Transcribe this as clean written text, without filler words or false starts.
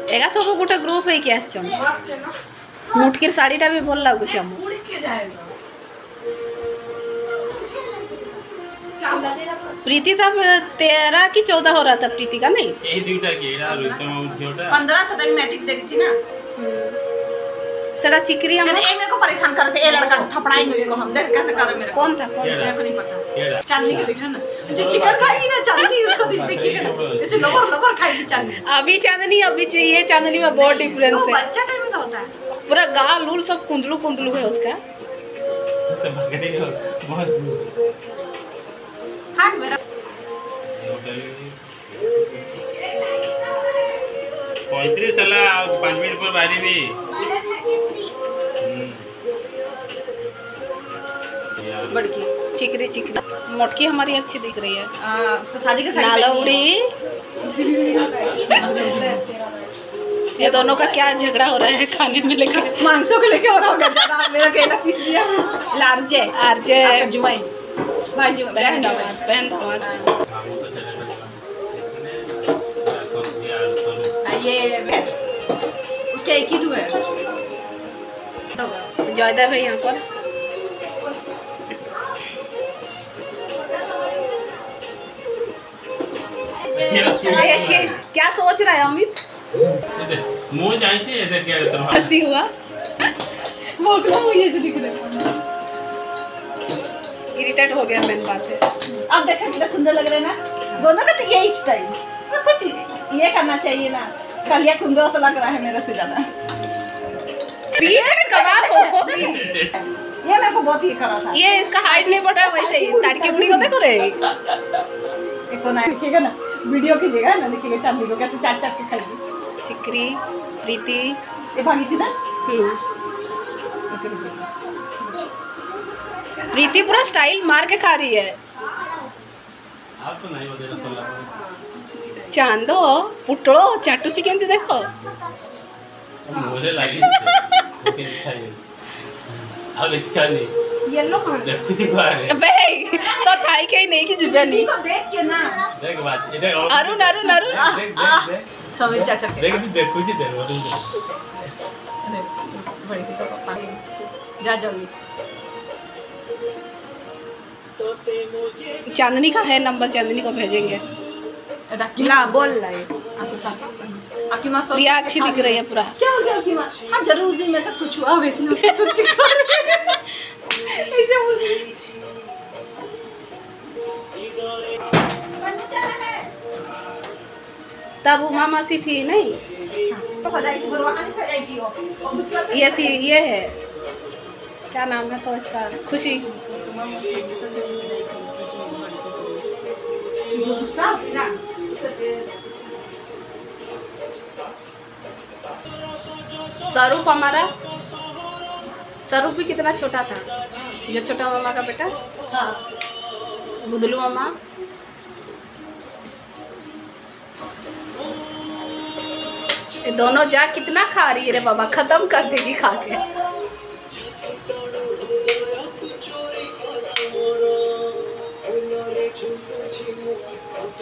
एगा सब गोटे ग्रुप है कि आसछन मुटकीर साड़ीटा भी भल लागुछ हम प्रीति था 13 कि 14 हो रहा था प्रीति का नहीं यही दुईटा की एरा रुतम झोटा 15 था तब मैट्रिक दे रही थी ना सड़ा चिकरी हम मेरे को परेशान कर रहे थे ये लड़का को थपड़ाएंगे इसको हम देख कैसे कर रहे मेरे कौन था मेरे को नहीं पता चांदनी को देखा ना जो चिकन खाएगी ना चांदनी उसको देखिएगा जैसे लोबर खाएगी चांदनी अभी चाहिए चांदनी में बहुत डिफरेंस है बच्चा टाइम में तो होता है पूरा गाल उल सब कुंदलू है उसका हाँ मेरा 35 साला 5 मिनट पर बारी भी बड़की चिकरी मोटकी हमारी अच्छी दिख रही है उसका साड़ी का नाला उड़ी ये दोनों का क्या झगड़ा हो रहा है खाने में लेके मांसों को लेके हो रहा होगा ज्यादा मेरा केला पीस दिया आरजे जुमाई भाई जुमाई बहन दामाद ये उसके एक ही टू है जयदा भाई यहाँ पर क्या सोच रहा है अमित मुंह चाहिए ऐसे क्या रहता है हंसी हुआ मोकला हुई ऐसे दिख रहा है इरिटेट हो गया मेन बात है अब देखा कितना सुंदर लग रहा है ना दोनों का तो यही स्टाइल कुछ ये करना चाहिए ना कलिया कुंदरा सा लग रहा है मेरा से ज्यादा बीच में कबाब हो ये मेरे को बहुत ही करा था ये इसका हाइट नहीं बढ़ा वैसे ही तड़के बुनी को देखो रे एक को ना लिखिएगा ना वीडियो कीजिएगा ना लिखिएगा चांदी को कैसे चाट के खाएगी चिकरी प्रीति ये भागी थी ना प्रीति पूरा स्टाइल मार के खा रही है आप तो नहीं वगैरह सोला चांदो पुटड़ो चाटू चिकन देखो मुझे लगी ओके दिखाइए अब इसका नहीं येलो कलर देखो थी बाहर बे तो थाई के नहीं की जुबे नहीं को देख के ना देख बात इधर अरुण देख सब चाचा के देख देखो सी देख अरे बड़ी तो पापा जा जल्दी चांदनी का है नंबर चांदनी को भेजेंगे किला बोल रहे आपकी माँ प्रिया अच्छी दिख रही है पूरा क्या हो गया आपकी माँ हाँ जरूर दिन मेरे साथ कुछ हुआ वैसे ऐसे बोल तब उमा मासी थी नहीं ये है क्या नाम है तो इसका खुशी स्वरूप हमारा स्वरूप भी कितना छोटा था जो छोटा मामा का बेटा बुदलू मामा दोनों जा कितना खा रही है रे बाबा खत्म कर देगी खा के